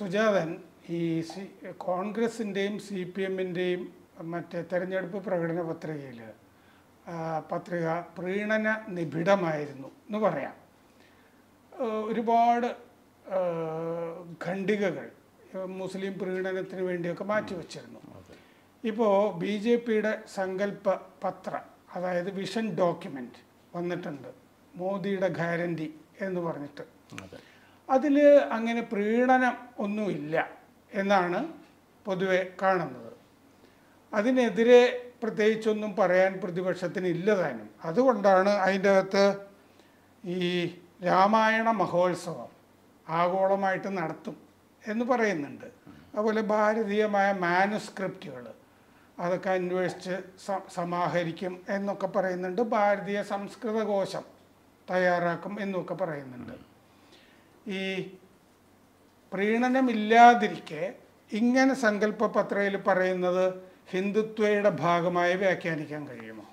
സുജാതൻ ഈ കോൺഗ്രസിൻ്റെയും CPM-ൻ്റെയും മറ്റേ തെരഞ്ഞെടുപ്പ് പ്രകടന പത്രിക പ്രീണന നിബിഡമായിരുന്നു എന്ന് പറയാം. ഒരുപാട് ഖണ്ഡികകൾ മുസ്ലിം പ്രീണനത്തിന് വേണ്ടിയൊക്കെ മാറ്റിവെച്ചിരുന്നു. ഇപ്പോൾ BJP-യുടെ സങ്കല്പ പത്ര, അതായത് വിഷൻ ഡോക്യുമെൻ്റ് വന്നിട്ടുണ്ട്, മോദിയുടെ ഗ്യാരണ്ടി എന്ന് പറഞ്ഞിട്ട്. അതിൽ അങ്ങനെ പ്രീണനം ഒന്നുമില്ല എന്നാണ് പൊതുവെ കാണുന്നത്. അതിനെതിരെ പ്രത്യേകിച്ചൊന്നും പറയാൻ പ്രതിപക്ഷത്തിന് ഇല്ലതാനും. അതുകൊണ്ടാണ് അതിൻ്റെ അകത്ത് ഈ രാമായണ മഹോത്സവം ആഗോളമായിട്ട് നടത്തും എന്ന് പറയുന്നുണ്ട്. അതുപോലെ ഭാരതീയമായ മാനുസ്ക്രിപ്റ്റുകൾ അതൊക്കെ അന്വേഷിച്ച് സമാഹരിക്കും എന്നൊക്കെ പറയുന്നുണ്ട്. ഭാരതീയ സംസ്കൃത കോശം തയ്യാറാക്കും എന്നൊക്കെ പറയുന്നുണ്ട്. ഈ പ്രീണനമില്ലാതിരിക്കെ ഇങ്ങനെ സങ്കല്പ പത്രയിൽ പറയുന്നത് ഹിന്ദുത്വയുടെ ഭാഗമായി വ്യാഖ്യാനിക്കാൻ കഴിയുമോ?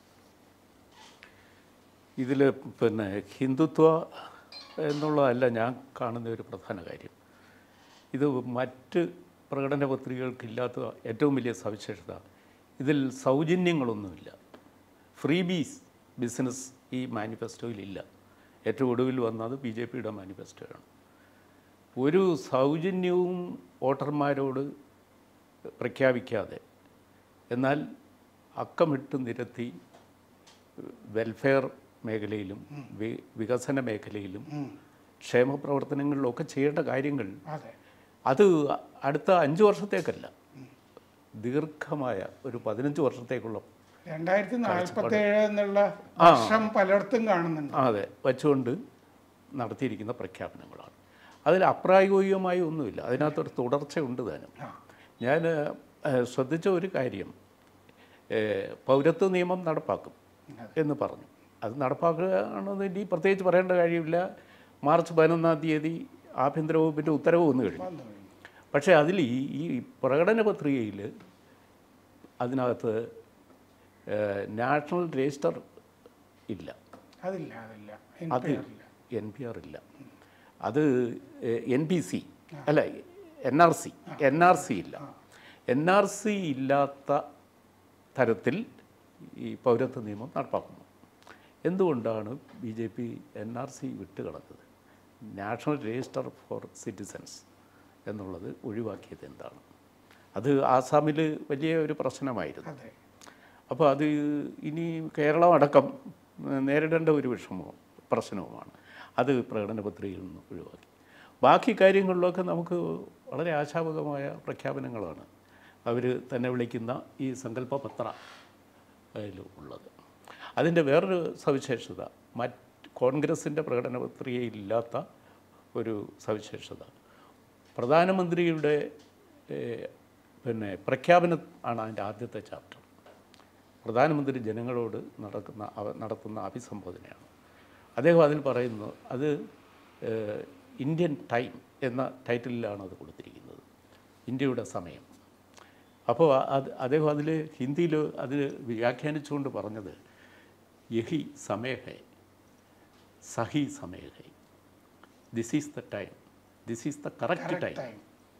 ഇതിൽ ഹിന്ദുത്വ എന്നുള്ളതല്ല ഞാൻ കാണുന്ന ഒരു പ്രധാന കാര്യം. ഇത് മറ്റ് പ്രകടന പത്രികകൾക്കില്ലാത്ത ഏറ്റവും വലിയ സവിശേഷത, ഇതിൽ സൗജന്യങ്ങളൊന്നുമില്ല. ഫ്രീബീസ് ബിസിനസ് ഈ മാനിഫെസ്റ്റോയിലില്ല. ഏറ്റവും ഒടുവിൽ വന്നത് BJP-യുടെ മാനിഫെസ്റ്റോയാണ്. ഒരു സൗജന്യവും വോട്ടർമാരോട് പ്രഖ്യാപിക്കാതെ, എന്നാൽ അക്കമിട്ട് നിരത്തി വെൽഫെയർ മേഖലയിലും വികസന മേഖലയിലും ക്ഷേമ പ്രവർത്തനങ്ങളിലൊക്കെ ചെയ്യേണ്ട കാര്യങ്ങൾ അത് അടുത്ത 5 വർഷത്തേക്കല്ല, ദീർഘമായ ഒരു 15 വർഷത്തേക്കുള്ള 2047 എന്നുള്ള വർഷം പലയിടത്തും കാണുന്നുണ്ട്. അതെ, വച്ചുകൊണ്ട് നടത്തിയിരിക്കുന്ന പ്രഖ്യാപനങ്ങളാണ്. അതിൽ അപ്രായോഗികമായ ഒന്നുമില്ല, അതിനകത്തൊരു തുടർച്ചയുണ്ട് താനും. ഞാൻ ശ്രദ്ധിച്ച ഒരു കാര്യം, പൗരത്വ നിയമം നടപ്പാക്കും എന്ന് പറഞ്ഞു. അത് നടപ്പാക്കുകയാണെന്ന് ഇനി പ്രത്യേകിച്ച് പറയേണ്ട കാര്യമില്ല. മാർച്ച് 11-ാം തീയതി ആഭ്യന്തര വകുപ്പിൻ്റെ ഉത്തരവ് വന്നു കഴിഞ്ഞു. പക്ഷേ അതിൽ ഈ പ്രകടന പത്രികയിൽ അതിനകത്ത് നാഷണൽ രജിസ്റ്റർ ഇല്ല. അത് NPR ഇല്ല. അത് NPC അല്ല, NRC ഇല്ല. NRC ഇല്ലാത്ത തരത്തിൽ ഈ പൗരത്വ നിയമം നടപ്പാക്കുന്നു. എന്തുകൊണ്ടാണ് BJP NRC വിട്ടുകളഞ്ഞത്? നാഷണൽ രജിസ്റ്റർ ഫോർ സിറ്റിസൻസ് എന്നുള്ളത് ഒഴിവാക്കിയത് എന്താണ്? അത് ആസാമിൽ വലിയ ഒരു പ്രശ്നമായിരുന്നു. അപ്പോൾ അത് ഇനി കേരളം അടക്കം നേരിടേണ്ട ഒരു പ്രശ്നവുമാണ്. അത് പ്രകടന പത്രികയിൽ നിന്ന് ഒഴിവാക്കി. ബാക്കി കാര്യങ്ങളിലൊക്കെ നമുക്ക് വളരെ ആശാവഹമായ പ്രഖ്യാപനങ്ങളാണ് അവർ തന്നെ വിളിക്കുന്ന ഈ സങ്കല്പ പത്ര ഉള്ളത്. അതിൻ്റെ വേറൊരു സവിശേഷത, കോൺഗ്രസിൻ്റെ പ്രകടന പത്രികയിലില്ലാത്ത ഒരു സവിശേഷത, പ്രധാനമന്ത്രിയുടെ പ്രഖ്യാപനം ആണ് അതിൻ്റെ ആദ്യത്തെ ചാപ്റ്റർ. പ്രധാനമന്ത്രി ജനങ്ങളോട് നടത്തുന്ന അഭിസംബോധനയാണ്. അദ്ദേഹം അതിൽ പറയുന്നു, അത് ഇന്ത്യൻ ടൈം എന്ന ടൈറ്റിലാണ് അത് കൊടുത്തിരിക്കുന്നത്, ഇന്ത്യയുടെ സമയം. അപ്പോൾ അദ്ദേഹം അതിൽ ഹിന്ദിയിൽ അതിൽ വ്യാഖ്യാനിച്ചുകൊണ്ട് പറഞ്ഞത്, യഹി സമയ ഹൈ, സഹി സമയ ഹൈ, this is the time, this is the correct time.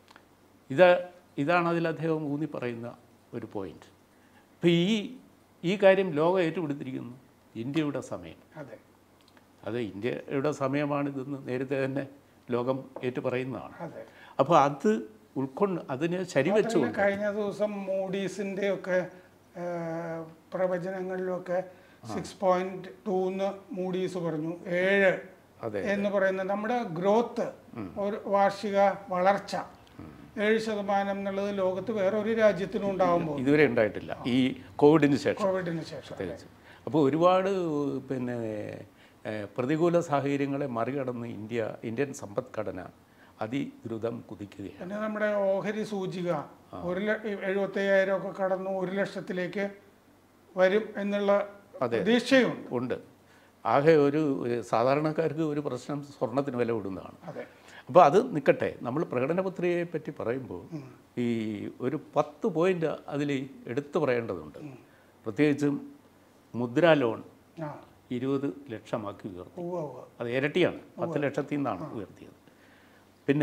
ഇതാണ് അതിൽ അദ്ദേഹം ഊന്നി പറയുന്ന ഒരു പോയിന്റ്. അപ്പോൾ ഈ കാര്യം ലോകം ഏറ്റുപിടിച്ചിരിക്കുന്നു, ഇന്ത്യയുടെ സമയം. അത് ഇന്ത്യയുടെ സമയമാണിതെന്ന് നേരത്തെ തന്നെ ലോകം ഏറ്റു പറയുന്നതാണ്. അപ്പോൾ അത് അതിനെ ശരിവെച്ചുകൊണ്ട് കഴിഞ്ഞ ദിവസം മൂഡീസിൻ്റെ ഒക്കെ പ്രവചനങ്ങളിലൊക്കെ 6.2 മൂഡീസ് പറഞ്ഞു, 7 എന്ന് പറയുന്നത് നമ്മുടെ ഗ്രോത്ത്, ഒരു വാർഷിക വളർച്ച 7% എന്നുള്ളത് ലോകത്ത് വേറെ ഒരു രാജ്യത്തിനും ഉണ്ടാകുമ്പോൾ ഇതുവരെ ഉണ്ടായിട്ടില്ല ഈ കോവിഡിന് ശേഷം. അപ്പോൾ ഒരുപാട് പ്രതികൂല സാഹചര്യങ്ങളെ മറികടന്ന് ഇന്ത്യൻ സമ്പദ്ഘടന അതിദ്രുതം കുതിക്കുകയാണ്. പിന്നെ നമ്മുടെ ഓഹരി സൂചിക 75,000 ഒക്കെ കടന്നു 1 ലക്ഷത്തിലേക്ക് വരും എന്നുള്ള പ്രതീക്ഷയുണ്ട്. ആകെ ഒരു സാധാരണക്കാർക്ക് ഒരു പ്രശ്നം സ്വർണത്തിന് വില കൂടുന്നതാണ്. അപ്പോൾ അത് നിൽക്കട്ടെ, നമ്മൾ പ്രകടന പത്രികയെ പറ്റി പറയുമ്പോൾ ഈ ഒരു 10 പോയിന്റ് അതിൽ എടുത്തു പറയേണ്ടതുണ്ട്. പ്രത്യേകിച്ചും മുദ്രാ ലോൺ 20 ലക്ഷമാക്കി ഉയർത്തി. അത് ഇരട്ടിയാണ്, 10 ലക്ഷത്തിൽ നിന്നാണ് ഉയർത്തിയത്. പിന്നെ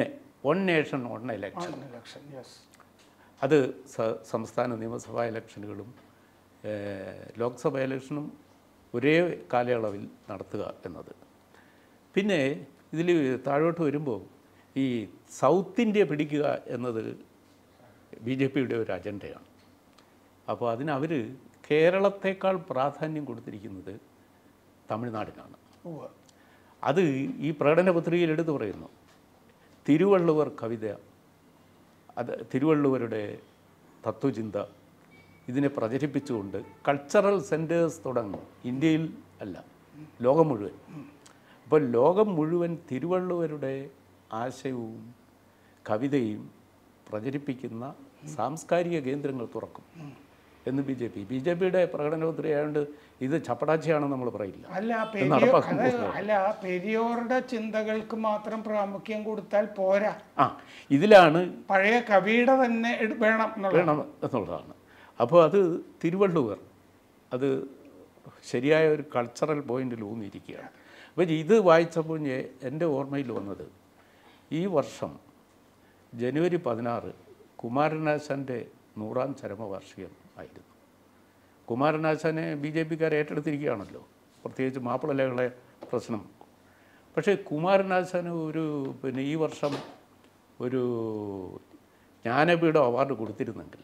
വൺ നേഷൻ വൺ ഇലക്ഷൻ. അത് സംസ്ഥാന നിയമസഭാ ഇലക്ഷനുകളും ലോക്സഭാ ഇലക്ഷനും ഒരേ കാലയളവിൽ നടത്തുക എന്നത്. പിന്നെ ഇതിൽ താഴോട്ട് വരുമ്പോൾ ഈ സൗത്ത് ഇന്ത്യ പിടിക്കുക എന്നത് BJP ഒരു അജണ്ടയാണ്. അപ്പോൾ അതിനവർ കേരളത്തേക്കാൾ പ്രാധാന്യം കൊടുത്തിരിക്കുന്നത് തമിഴ്നാടിനാണ്. അത് ഈ പ്രകടന പത്രികയിൽ എടുത്തു പറയുന്നു. തിരുവള്ളുവർ കവിത, അത് തിരുവള്ളുവരുടെ തത്വചിന്ത, ഇതിനെ പ്രചരിപ്പിച്ചുകൊണ്ട് കൾച്ചറൽ സെൻറ്റേഴ്സ് തുടങ്ങും. ഇന്ത്യയിൽ അല്ല, ലോകം മുഴുവൻ. അപ്പോൾ ലോകം മുഴുവൻ തിരുവള്ളുവരുടെ ആശയവും കവിതയും പ്രചരിപ്പിക്കുന്ന സാംസ്കാരിക കേന്ദ്രങ്ങൾ തുറക്കും എന്ന് BJPയുടെ പ്രകടന പത്രികയായതുകൊണ്ട് ഇത് ചപ്പടാച്ചിയാണെന്ന് നമ്മൾ പറയില്ല. അല്ല, പെരിയോറുടെ ചിന്തകൾക്ക് മാത്രം പ്രാമുഖ്യം കൊടുത്താൽ പോരാ. ഇതിലാണ് പഴയ കവിയുടെ തന്നെ വേണം എന്നുള്ളതാണ്. അപ്പോൾ അത് തിരുവള്ളുവർ അത് ശരിയായ ഒരു കൾച്ചറൽ പോയിന്റിൽ ഊന്നിയിരിക്കുകയാണ്. അപ്പോൾ ഇത് വായിച്ചപ്പോൾ എൻ്റെ ഓർമ്മയിൽ വന്നത് ഈ വർഷം ജനുവരി 16 കുമാരനാശാൻ്റെ 100ാം ചരമവാർഷികം ആയിരുന്നു. കുമാരനാശാനെ BJPക്കാർ ഏറ്റെടുത്തിരിക്കുകയാണല്ലോ, പ്രത്യേകിച്ച് മാപ്പിളലകളെ പ്രശ്നം. പക്ഷേ കുമാരനാശാന് ഈ വർഷം ഒരു ജ്ഞാനപീഠ അവാർഡ് കൊടുത്തിരുന്നെങ്കിൽ,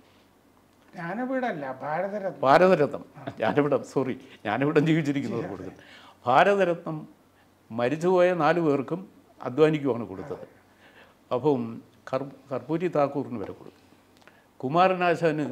ഭാരതരത്നം, ജ്ഞാനപീഠം ജീവിച്ചിരിക്കുന്നവർ കൊടുത്തത്. ഭാരതരത്നം മരിച്ചുപോയ 4 പേർക്കും അദ്വാനിക്കുമാണ് കൊടുത്തത്. അപ്പം കർപ്പൂരി താക്കൂറിന് വരെ കൊടുത്തു. കുമാരനാശാന്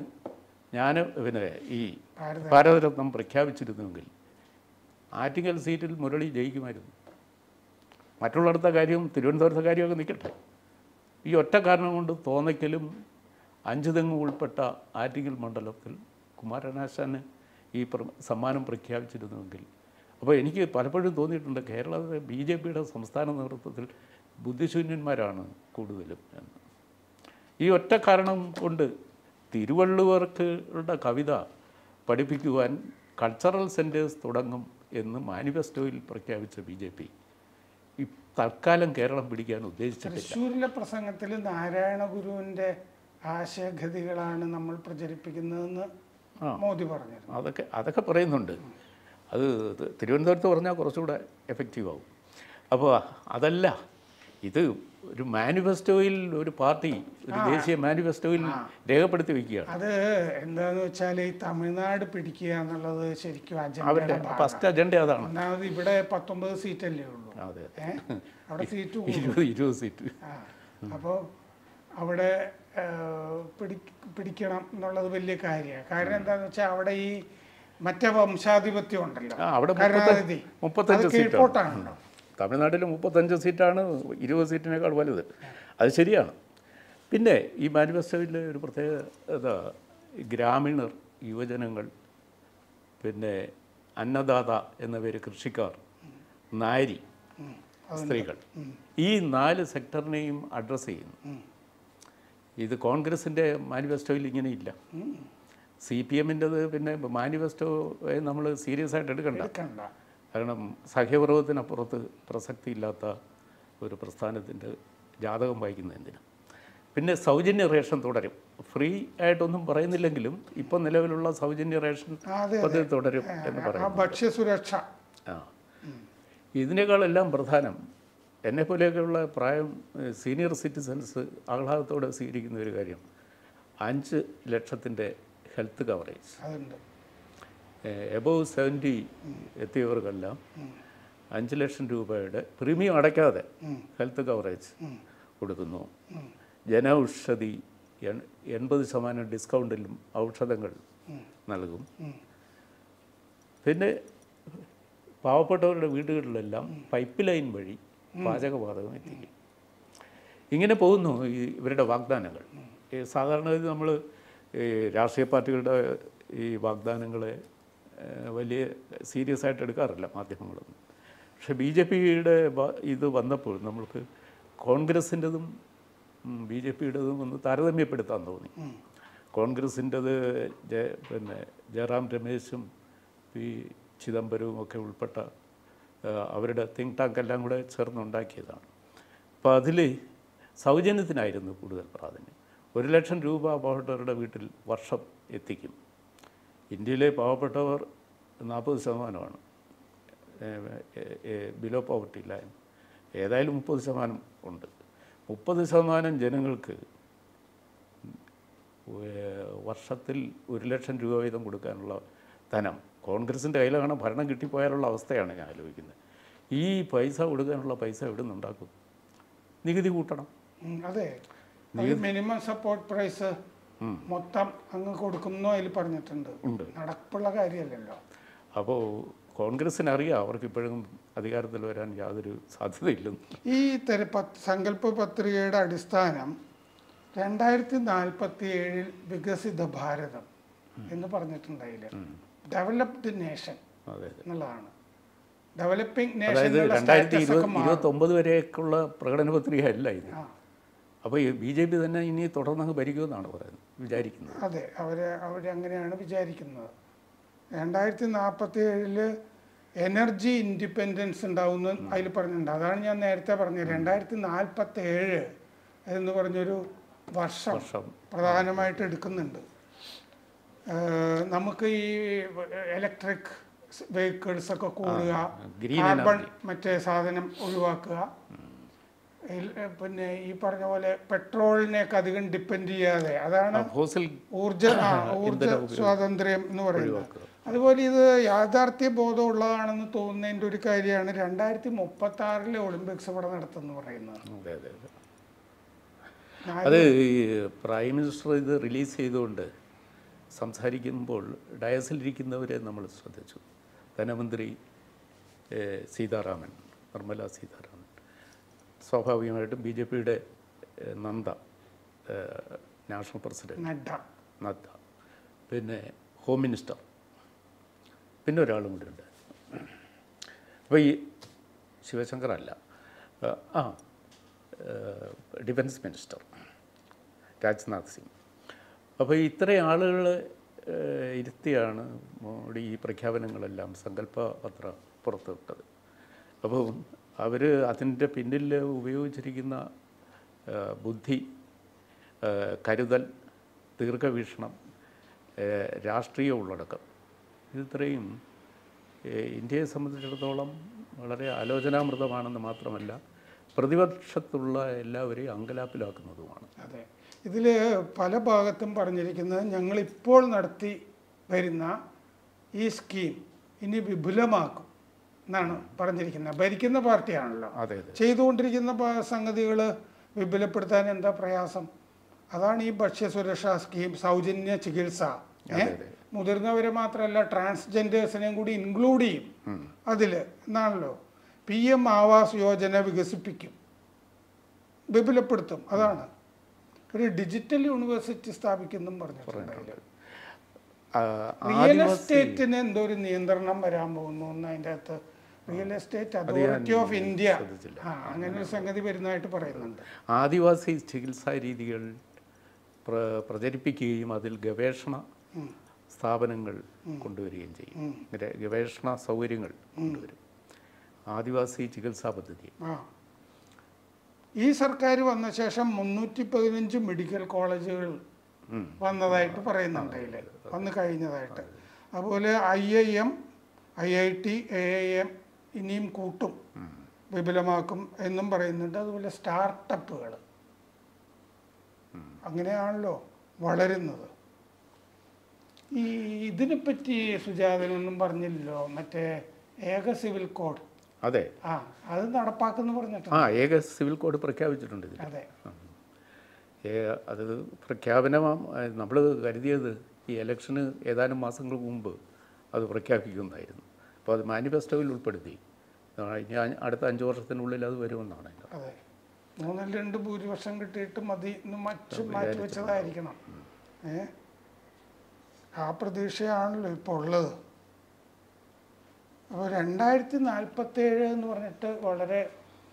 ഈ ഭാരതരത്നം പ്രഖ്യാപിച്ചിരുന്നുവെങ്കിൽ ആറ്റിങ്ങൽ സീറ്റിൽ മുരളി ജയിക്കുമായിരുന്നു. മറ്റുള്ളിടത്ത കാര്യം, തിരുവനന്തപുരത്തെ കാര്യമൊക്കെ നിൽക്കട്ടെ. ഈ ഒറ്റ കാരണം കൊണ്ട് തോന്നയ്ക്കലും അഞ്ചുതെങ്ങും ഉൾപ്പെട്ട ആറ്റിങ്ങൽ മണ്ഡലത്തിൽ കുമാരനാശാന് ഈ സമ്മാനം പ്രഖ്യാപിച്ചിരുന്നുവെങ്കിൽ. അപ്പോൾ എനിക്ക് പലപ്പോഴും തോന്നിയിട്ടുണ്ട് കേരളത്തിലെ BJPയുടെ സംസ്ഥാന നേതൃത്വത്തിൽ ബുദ്ധിശൂന്യന്മാരാണ് കൂടുതലും എന്ന്. ഈ ഒറ്റ കാരണം കൊണ്ട് തിരുവള്ളുവരുടെ കവിത പഠിപ്പിക്കുവാൻ കൾച്ചറൽ സെൻറ്റേഴ്സ് തുടങ്ങും എന്ന് മാനിഫെസ്റ്റോയിൽ പ്രഖ്യാപിച്ച BJP ഈ തൽക്കാലം കേരളം പിടിക്കാൻ ഉദ്ദേശിച്ചിട്ടില്ല. തൃശ്ശൂരിലെ പ്രസംഗത്തിൽ നാരായണ ഗുരുവിൻ്റെ ആശയഗതികളാണ് നമ്മൾ പ്രചരിപ്പിക്കുന്നതെന്ന് മോദി പറഞ്ഞു. അതൊക്കെ പറയുന്നുണ്ട്. അത് തിരുവനന്തപുരത്ത് പറഞ്ഞാൽ കുറച്ചുകൂടെ എഫക്റ്റീവ് ആവും. അപ്പോൾ അതല്ല, ഇത് ഒരു മാനിഫെസ്റ്റോയിൽ ഒരു പാർട്ടി ഒരു ദേശീയ മാനിഫെസ്റ്റോയിൽ രേഖപ്പെടുത്തി വയ്ക്കുകയാണ്. അത് എന്താണെന്ന് വെച്ചാൽ ഈ തമിഴ്നാട് പിടിക്കുക എന്നുള്ളത് ശരിക്കും അവരുടെ ഫസ്റ്റ് അജണ്ട അതാണ്. ഒന്നാമത് ഇവിടെ 19 സീറ്റല്ലേ ഉള്ളൂ. അതെ, അവിടെ സീറ്റ് 20 സീറ്റ്. അപ്പോൾ അവിടെ പിടിക്കണം എന്നുള്ളത് വലിയ കാര്യമാണ്. കാരണം എന്താണെന്ന് വെച്ചാൽ അവിടെ ഈ മറ്റേ വംശാധിപത്യം ഉണ്ടല്ലോ, അവിടെ 35 സീറ്റാണ്. തമിഴ്നാട്ടിൽ 35 സീറ്റാണ്, 20 സീറ്റിനേക്കാൾ വലുത്. അത് ശരിയാണ്. പിന്നെ ഈ മാനിഫെസ്റ്റോയിലെ ഒരു പ്രത്യേകത ഗ്രാമീണർ, യുവജനങ്ങൾ, പിന്നെ അന്നദാത എന്ന പേര് കൃഷിക്കാർ, നാരി, സ്ത്രീകൾ, ഈ 4 സെക്ടറിനെയും അഡ്രസ്സ് ചെയ്യുന്നു. ഇത് കോൺഗ്രസിൻ്റെ മാനിഫെസ്റ്റോയിൽ ഇങ്ങനെയില്ല. CPMൻ്റെത് പിന്നെ മാനിഫെസ്റ്റോ നമ്മൾ സീരിയസ് ആയിട്ട് എടുക്കണ്ട. കാരണം സഹ്യപർവ്വത്തിനപ്പുറത്ത് പ്രസക്തിയില്ലാത്ത ഒരു പ്രസ്ഥാനത്തിൻ്റെ ജാതകം വായിക്കുന്ന എന്തിനാ. പിന്നെ സൗജന്യ റേഷൻ തുടരും. ഫ്രീ ആയിട്ടൊന്നും പറയുന്നില്ലെങ്കിലും ഇപ്പം നിലവിലുള്ള സൗജന്യ റേഷൻ പദ്ധതി തുടരും എന്ന് പറയുന്നു. ഭക്ഷ്യസുരക്ഷ. ഇതിനേക്കാളെല്ലാം പ്രധാനം എന്നെപ്പോലെയൊക്കെയുള്ള പ്രായം സീനിയർ സിറ്റിസൺസ് ആഹ്ലാദത്തോടെ സ്വീകരിക്കുന്ന ഒരു കാര്യം 5 ലക്ഷത്തിൻ്റെ ഹെൽത്ത് കവറേജ്. എബോവ് 70 എത്തിയവർക്കെല്ലാം 5 ലക്ഷം രൂപയുടെ പ്രീമിയം അടയ്ക്കാതെ ഹെൽത്ത് കവറേജ് കൊടുക്കുന്നു. ജനൌഷധി 80% ഡിസ്കൗണ്ടിലും ഔഷധങ്ങൾ നൽകും. പിന്നെ പാവപ്പെട്ടവരുടെ വീടുകളിലെല്ലാം പൈപ്പ് ലൈൻ വഴി പാചകവാതകം എത്തിക്കും. ഇങ്ങനെ പോകുന്നു ഇവരുടെ വാഗ്ദാനങ്ങൾ. സാധാരണ നമ്മൾ രാഷ്ട്രീയ പാർട്ടികളുടെ ഈ വാഗ്ദാനങ്ങളെ വലിയ സീരിയസ് ആയിട്ട് എടുക്കാറില്ല മാധ്യമങ്ങളൊന്നും. പക്ഷേ BJPയുടെ ഇത് വന്നപ്പോൾ നമ്മൾക്ക് കോൺഗ്രസിൻ്റെതും BJPയുടേതും ഒന്ന് താരതമ്യപ്പെടുത്താൻ തോന്നി. കോൺഗ്രസിൻ്റെത് പിന്നെ ജയറാം രമേശും പി ചിദംബരവും ഒക്കെ ഉൾപ്പെട്ട അവരുടെ തിങ്ക് ടാങ്ക് എല്ലാം കൂടെ ചേർന്നുണ്ടാക്കിയതാണ്. അപ്പോൾ അതിൽ സൗജന്യത്തിനായിരുന്നു കൂടുതൽ പ്രാധാന്യം. 1,00,000 രൂപ പാവപ്പെട്ടവരുടെ വീട്ടിൽ വർഷം എത്തിക്കും. ഇന്ത്യയിലെ പാവപ്പെട്ടവർ 40% ബിലോ പോവർട്ടി ലൈൻ, ഏതായാലും 30% ഉണ്ട്. 30% ജനങ്ങൾക്ക് വർഷത്തിൽ 1,00,000 രൂപ വീതം കൊടുക്കാനുള്ള ധനം കോൺഗ്രസിൻ്റെ കയ്യിലാണ് ഭരണം കിട്ടിപ്പോയാലുള്ള അവസ്ഥയാണ് ഞാൻ ആലോചിക്കുന്നത്. ഈ പൈസ കൊടുക്കാനുള്ള പൈസ എവിടെ നിന്നുണ്ടാക്കും? നികുതി കൂട്ടണം. അതെ, മിനിമം സപ്പോർട്ട് പ്രൈസ് മൊത്തം അങ്ങ് കൊടുക്കുന്നു അതിൽ പറഞ്ഞിട്ടുണ്ട്. നടപ്പുള്ള കാര്യമല്ലല്ലോ. അപ്പോൾ കോൺഗ്രസ്സിനറിയാം അവർക്ക് ഇപ്പോഴും അധികാരത്തിൽ വരാൻ യാതൊരു സാധ്യതയില്ലെന്ന്. ഈ സങ്കല്പ പത്രികയുടെ അടിസ്ഥാനം 2047 വികസിത ഭാരതം എന്ന് പറഞ്ഞിട്ടുണ്ട്. അതിൽ ഡെവലപ്ഡ് നേഷൻ എന്നുള്ളതാണ്. ഡെവലപ്പിംഗ് നേഷൻ 2029 വരെയൊക്കെയുള്ള പ്രകടന പത്രിക അല്ല ഇത്. അപ്പോൾ BJP തന്നെ ഇനി തുടർന്നങ്ങ് ഭരിക്കുമെന്നാണ് വിചാരിക്കുന്നത്. അതെ, അവരങ്ങനെയാണ് വിചാരിക്കുന്നത്. 2047 എനർജി ഇൻഡിപെൻഡൻസ് ഉണ്ടാവുമെന്ന് അതിൽ പറഞ്ഞിട്ടുണ്ട്. അതാണ് ഞാൻ നേരത്തെ പറഞ്ഞത്. 2047 എന്ന് പറഞ്ഞൊരു വർഷം പ്രധാനമായിട്ട് എടുക്കുന്നുണ്ട്. നമുക്ക് ഈ ഇലക്ട്രിക് വെഹിക്കിൾസൊക്കെ കൂടുക, കാർബൺ മറ്റേ സാധനം ഒഴിവാക്കുക, പിന്നെ ഈ പറഞ്ഞ പോലെ പെട്രോളിനെയൊക്കെ അധികം ഡിപ്പെൻഡ് ചെയ്യാതെ, അതാണ് ഊർജ സ്വാതന്ത്ര്യം എന്ന് പറയുന്നത്. അതുപോലെ ഇത് യാഥാർത്ഥ്യ ബോധമുള്ളതാണെന്ന് തോന്നുന്നതിൻ്റെ ഒരു കാര്യമാണ് 2036 ഒളിമ്പിക്സ് ഇവിടെ നടത്തുമെന്ന് പറയുന്നത്. അത് പ്രൈം മിനിസ്റ്റർ ഇത് റിലീസ് ചെയ്തുകൊണ്ട് സംസാരിക്കുമ്പോൾ ഡയസിലിരിക്കുന്നവരെ നമ്മൾ ശ്രദ്ധിച്ചു. ധനമന്ത്രി സീതാരാമൻ, നിർമ്മല സീതാരാമൻ, സ്വാഭാവികമായിട്ടും BJPയുടെ നദ്ദ, നാഷണൽ പ്രസിഡന്റ് നദ്ദ, പിന്നെ ഹോം മിനിസ്റ്റർ, പിന്നെ ഒരാളും കൂടി ഉണ്ട്. അപ്പോൾ ഈ ശിവശങ്കർ അല്ല, ഡിഫൻസ് മിനിസ്റ്റർ രാജ്നാഥ് സിംഗ്. അപ്പോൾ ഇത്രയും ആളുകൾ ഇരുത്തിയാണ് മോഡി ഈ പ്രഖ്യാപനങ്ങളെല്ലാം സങ്കല്പ പത്രം പുറത്തുവിട്ടത്. അപ്പോൾ അവർ അതിൻ്റെ പിന്നിൽ ഉപയോഗിച്ചിരിക്കുന്ന ബുദ്ധി, കരുതൽ, ദീർഘവീക്ഷണം, രാഷ്ട്രീയ ഉള്ളടക്കം, ഇത്രയും ഇന്ത്യയെ സംബന്ധിച്ചിടത്തോളം വളരെ ആലോചനാമൃതമാണെന്ന് മാത്രമല്ല പ്രതിപക്ഷത്തുള്ള എല്ലാവരെയും അങ്കലാപ്പിലാക്കുന്നതുമാണ്. അതെ, ഇതിൽ പല ഭാഗത്തും പറഞ്ഞിരിക്കുന്നത് ഞങ്ങളിപ്പോൾ നടത്തി വരുന്ന ഈ സ്കീം ഇനി വിപുലമാക്കും എന്നാണ് പറഞ്ഞിരിക്കുന്നത്. ഭരിക്കുന്ന പാർട്ടിയാണല്ലോ, ചെയ്തുകൊണ്ടിരിക്കുന്ന സംഗതികൾ വിപുലപ്പെടുത്താൻ എന്താ പ്രയാസം? അതാണ് ഈ ഭക്ഷ്യസുരക്ഷാ സ്കീം, സൗജന്യ ചികിത്സ, മുതിർന്നവരെ മാത്രമല്ല ട്രാൻസ്ജെൻഡേഴ്സിനെയും കൂടി ഇൻക്ലൂഡ് ചെയ്യും അതിൽ എന്നാണല്ലോ. PM ആവാസ് യോജന വികസിപ്പിക്കും, വിപുലപ്പെടുത്തും. അതാണ് ഒരു ഡിജിറ്റൽ യൂണിവേഴ്സിറ്റി സ്ഥാപിക്കുന്നും പറഞ്ഞിട്ടുണ്ട്. റിയൽ എസ്റ്റേറ്റിന് എന്തോ ഒരു നിയന്ത്രണം വരാൻ പോകുന്നു എന്ന് അതിൻ്റെ അകത്ത്. Real estate authority of India അങ്ങനെ ഒരു സംഗതി വരുന്നതായിട്ട് പറയുന്നുണ്ട്. ആദിവാസി ചികിത്സാ രീതികൾ പ്രചരിപ്പിക്കുകയും അതിൽ ഗവേഷണ സ്ഥാപനങ്ങൾ കൊണ്ടുവരികയും ചെയ്യും. ഗവേഷണ സൗകര്യങ്ങൾ കൊണ്ടുവരും. ആദിവാസി ചികിത്സാ പദ്ധതി ഈ സർക്കാർ വന്ന ശേഷം 315 മെഡിക്കൽ കോളേജുകൾ വന്നതായിട്ട് പറയുന്നുണ്ട്, അതിൽ വന്നു കഴിഞ്ഞതായിട്ട്. അതുപോലെ IIM, IIT, AIM ഇനിയും കൂട്ടും, വിപുലമാക്കും എന്നും പറയുന്നുണ്ട്. അതുപോലെ സ്റ്റാർട്ടപ്പുകൾ അങ്ങനെയാണല്ലോ വളരുന്നത്. ഈ ഇതിനെപ്പറ്റി സുജാതനൊന്നും പറഞ്ഞില്ലല്ലോ, മറ്റേ ഏക സിവിൽ കോഡ്. അതെ, അത് നടപ്പാക്കുന്നു പറഞ്ഞിട്ടുണ്ട്. ഏക സിവിൽ കോഡ് പ്രഖ്യാപിച്ചിട്ടുണ്ട് ഇതിൽ. അതെ, അത് പ്രഖ്യാപനം നമ്മൾ കരുതിയത് ഈ ഇലക്ഷന് ഏതാനും മാസങ്ങൾക്ക് മുമ്പ് അത് പ്രഖ്യാപിക്കുന്നതായിരുന്നു. അപ്പോൾ അത് മാനിഫെസ്റ്റോയിൽ ഉൾപ്പെടുത്തി. ഇനി അടുത്ത 5 വർഷത്തിനുള്ളിൽ അത് വരുമെന്നാണ്. അതെ, 3-2 ഭൂരിപക്ഷം കിട്ടിയിട്ട് മതി മാറ്റി വെച്ചതായിരിക്കണം. ആ പ്രതീക്ഷയാണല്ലോ ഇപ്പോൾ ഉള്ളത്. അപ്പോൾ 2047 എന്ന് പറഞ്ഞിട്ട് വളരെ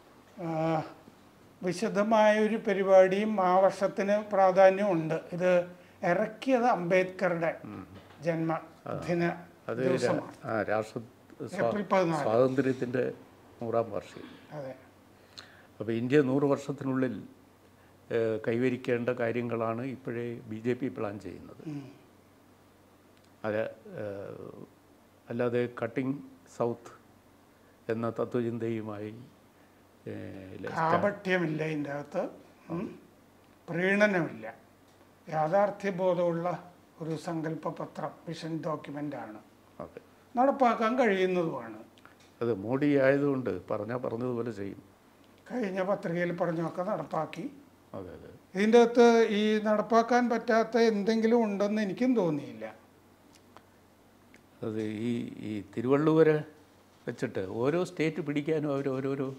വിശദമായൊരു പരിപാടിയും ആ വർഷത്തിന് പ്രാധാന്യമുണ്ട്. ഇത് ഇറക്കിയത് അംബേദ്കറുടെ ജന്മദിന ദിവസമാണ്, ഏപ്രിൽ 14. സ്വാതന്ത്ര്യത്തിൻ്റെ 100ാം വാർഷികം. അതെ, അപ്പോൾ ഇന്ത്യ 100 വർഷത്തിനുള്ളിൽ കൈവരിക്കേണ്ട കാര്യങ്ങളാണ് ഇപ്പോഴേ BJP പ്ലാൻ ചെയ്യുന്നത്. അത് അല്ലാതെ കട്ടിംഗ് സൗത്ത് എന്ന തത്വചിന്തയുമായി കാപട്യമില്ല, ഇതിൻ്റെ അകത്ത് പ്രീണനമില്ല, യാഥാർത്ഥ്യബോധമുള്ള ഒരു സങ്കല്പപത്രം, വിഷൻ ഡോക്യുമെൻ്റാണ്, നടപ്പാക്കാൻ കഴിയുന്നതുമാണ്. അത് മോഡി ആയതുകൊണ്ട് പറഞ്ഞതുപോലെ ചെയ്യും. കഴിഞ്ഞ പത്രികയിൽ പറഞ്ഞൊക്കെ നടപ്പാക്കി. അതെ അതെ. ഇതിൻ്റെ അകത്ത് ഈ നടപ്പാക്കാൻ പറ്റാത്ത എന്തെങ്കിലും ഉണ്ടെന്ന് എനിക്കും തോന്നിയില്ല. അത് ഈ തിരുവള്ളുവരെ വെച്ചിട്ട് ഓരോ സ്റ്റേറ്റ് പിടിക്കാനും അവർ ഓരോരോ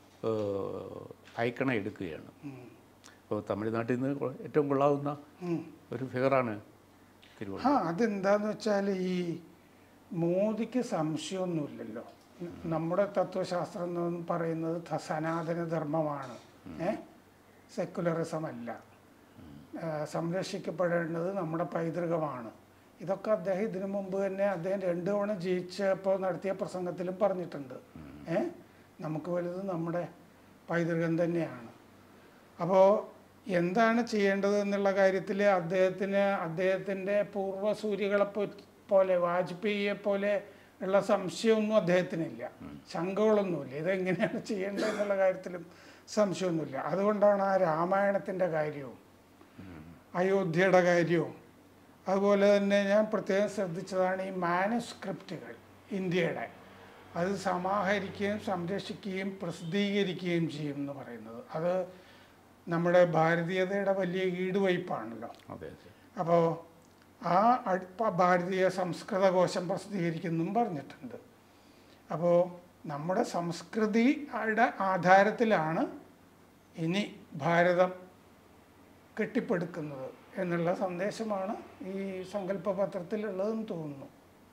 ഐക്കണ എടുക്കുകയാണ്. ഇപ്പോൾ തമിഴ്നാട്ടിൽ നിന്ന് ഏറ്റവും കൊള്ളാവുന്ന ഒരു ഫിഗറാണ് തിരുവള്ളുവർ. അതെന്താന്ന് വെച്ചാൽ ഈ മോദിക്ക് സംശയമൊന്നുമില്ലല്ലോ. നമ്മുടെ തത്വശാസ്ത്രം എന്ന് പറയുന്നത് സനാതന ധർമ്മമാണ്, സെക്കുലറിസം അല്ല. സംരക്ഷിക്കപ്പെടേണ്ടത് നമ്മുടെ പൈതൃകമാണ്. ഇതൊക്കെ അദ്ദേഹം ഇതിനു മുമ്പ് തന്നെ അദ്ദേഹം 2 തവണ ജയിച്ചപ്പോൾ നടത്തിയ പ്രസംഗത്തിലും പറഞ്ഞിട്ടുണ്ട്. നമുക്ക് വലുത് നമ്മുടെ പൈതൃകം തന്നെയാണ്. അപ്പോൾ എന്താണ് ചെയ്യേണ്ടത് എന്നുള്ള കാര്യത്തിൽ അദ്ദേഹത്തിൻ്റെ പൂർവ്വസൂരികളെ പോലെ, വാജ്പേയിയെ പോലെ ഉള്ള സംശയമൊന്നും അദ്ദേഹത്തിനില്ല, ശങ്കകളൊന്നുമില്ല. ഇതെങ്ങനെയാണ് ചെയ്യേണ്ടത് എന്നുള്ള കാര്യത്തിലും സംശയമൊന്നുമില്ല. അതുകൊണ്ടാണ് ആ രാമായണത്തിൻ്റെ കാര്യവും അയോധ്യയുടെ കാര്യവും അതുപോലെ തന്നെ ഞാൻ പ്രത്യേകം ശ്രദ്ധിച്ചതാണ് ഈ മാനുസ്ക്രിപ്റ്റുകൾ ഇന്ത്യയുടെ, അത് സമാഹരിക്കുകയും സംരക്ഷിക്കുകയും പ്രസിദ്ധീകരിക്കുകയും ചെയ്യും എന്ന് പറയുന്നത്. അത് നമ്മുടെ ഭാരതീയതയുടെ വലിയ ഈടുവയ്പ്പാണല്ലോ. അപ്പോൾ ആ ഭാരതീയ സംസ്കൃത കോശം പ്രസിദ്ധീകരിക്കുന്നും പറഞ്ഞിട്ടുണ്ട്. അപ്പോൾ നമ്മുടെ സംസ്കൃതിയുടെ ആധാരത്തിലാണ് ഇനി ഭാരതം കെട്ടിപ്പടുക്കുന്നത് എന്നുള്ള സന്ദേശമാണ് ഈ സങ്കല്പപത്രത്തിലുള്ളതെന്ന് തോന്നുന്നു.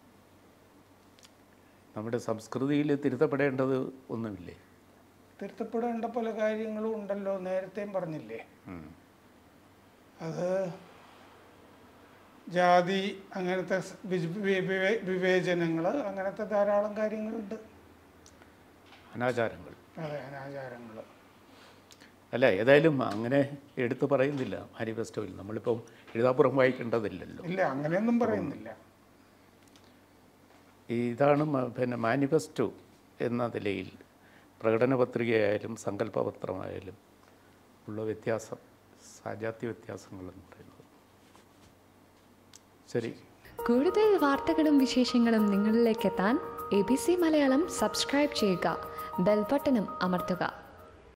നമ്മുടെ സംസ്കൃതിയിൽ തിരുത്തപ്പെടേണ്ടത് ഒന്നുമില്ലേ? തിരുത്തപ്പെടേണ്ട പല കാര്യങ്ങളും ഉണ്ടല്ലോ, നേരത്തെയും പറഞ്ഞില്ലേ. അത് ജാതി, അങ്ങനത്തെ വിവേചനങ്ങൾ, അങ്ങനത്തെ ധാരാളം കാര്യങ്ങളുണ്ട്. അനാചാരങ്ങൾ. അതെ, അനാചാരങ്ങൾ. അല്ല, ഏതായാലും അങ്ങനെ എടുത്തു പറയുന്നില്ല മാനിഫെസ്റ്റോയിൽ. നമ്മളിപ്പം എഴുതാപ്പുറം വായിക്കേണ്ടതില്ലല്ലോ. ഇല്ല, അങ്ങനെയൊന്നും പറയുന്നില്ല. ഇതാണ് പിന്നെ മാനിഫെസ്റ്റോ എന്ന നിലയിൽ പ്രകടന പത്രികയായാലും സങ്കല്പപത്രമായാലും ഉള്ള വ്യത്യാസം, സാജാത്യ വ്യത്യാസങ്ങളെന്ന് പറയുന്നത്. ശരി. കൂടുതൽ വാർത്തകളും വിശേഷങ്ങളും നിങ്ങളിലേക്ക് എത്താൻ ABC മലയാളം സബ്സ്ക്രൈബ് ചെയ്യുക, ബെൽ ബട്ടണും അമർത്തുക.